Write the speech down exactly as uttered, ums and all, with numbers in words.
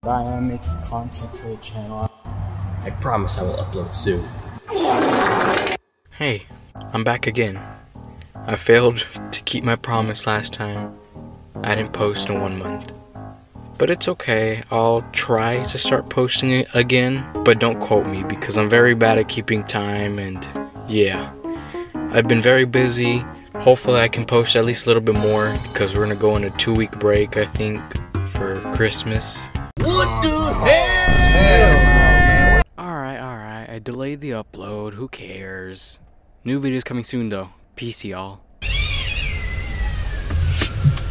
I am making content for the channel. I promise I will upload soon. Hey, I'm back again. I failed to keep my promise last time. I didn't post in one month. But it's okay, I'll try to start posting it again, but don't quote me because I'm very bad at keeping time and yeah. I've been very busy. Hopefully I can post at least a little bit more because we're gonna go on a two week break, I think, for Christmas. What the hell? Alright, alright, I delayed the upload, who cares? New videos coming soon though. Peace y'all.